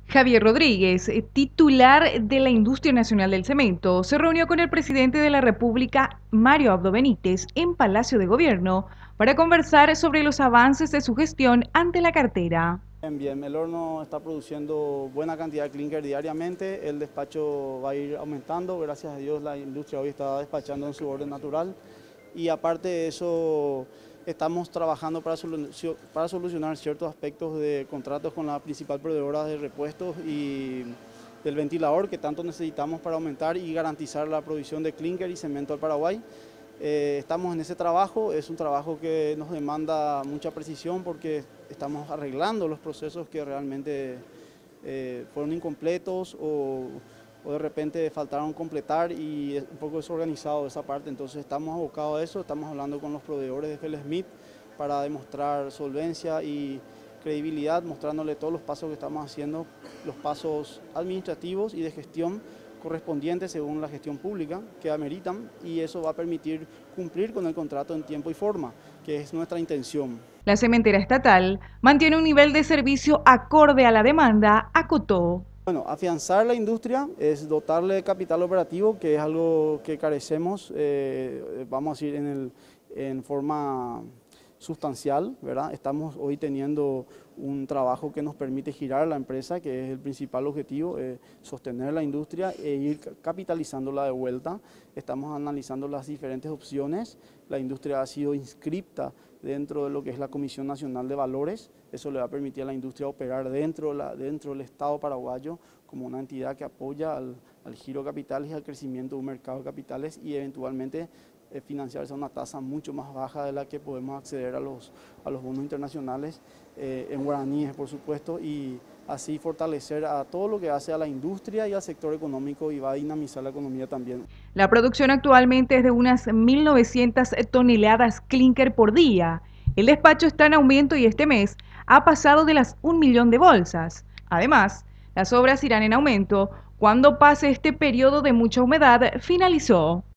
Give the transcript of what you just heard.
Javier Rodríguez, titular de la Industria Nacional del Cemento, se reunió con el presidente de la República, Mario Abdo Benítez, en Palacio de Gobierno para conversar sobre los avances de su gestión ante la cartera. Bien, el horno está produciendo buena cantidad de clinker diariamente, el despacho va a ir aumentando, gracias a Dios la industria hoy está despachando en su orden natural y aparte de eso estamos trabajando para solucionar ciertos aspectos de contratos con la principal proveedora de repuestos y del ventilador que tanto necesitamos para aumentar y garantizar la provisión de clinker y cemento al Paraguay. Estamos en ese trabajo, es un trabajo que nos demanda mucha precisión porque estamos arreglando los procesos que realmente fueron incompletos o de repente faltaron completar y es un poco desorganizado esa parte, entonces estamos abocados a eso, estamos hablando con los proveedores de FL Smith para demostrar solvencia y credibilidad, mostrándole todos los pasos que estamos haciendo, los pasos administrativos y de gestión correspondientes según la gestión pública que ameritan y eso va a permitir cumplir con el contrato en tiempo y forma, que es nuestra intención. La cementera estatal mantiene un nivel de servicio acorde a la demanda, acotó. Bueno, afianzar la industria es dotarle de capital operativo, que es algo que carecemos, vamos a decir, en forma sustancial, ¿verdad? Estamos hoy teniendo un trabajo que nos permite girar la empresa, que es el principal objetivo, sostener la industria e ir capitalizándola de vuelta. Estamos analizando las diferentes opciones. La industria ha sido inscripta dentro de lo que es la Comisión Nacional de Valores. Eso le va a permitir a la industria operar dentro del Estado paraguayo como una entidad que apoya al giro de capitales y al crecimiento de un mercado de capitales y eventualmente financiarse a una tasa mucho más baja de la que podemos acceder a los bonos internacionales en guaraníes, por supuesto, y así fortalecer a todo lo que hace a la industria y al sector económico y va a dinamizar la economía también. La producción actualmente es de unas 1.900 toneladas clinker por día. El despacho está en aumento y este mes ha pasado de las 1 millón de bolsas. Además, las obras irán en aumento cuando pase este periodo de mucha humedad, finalizó.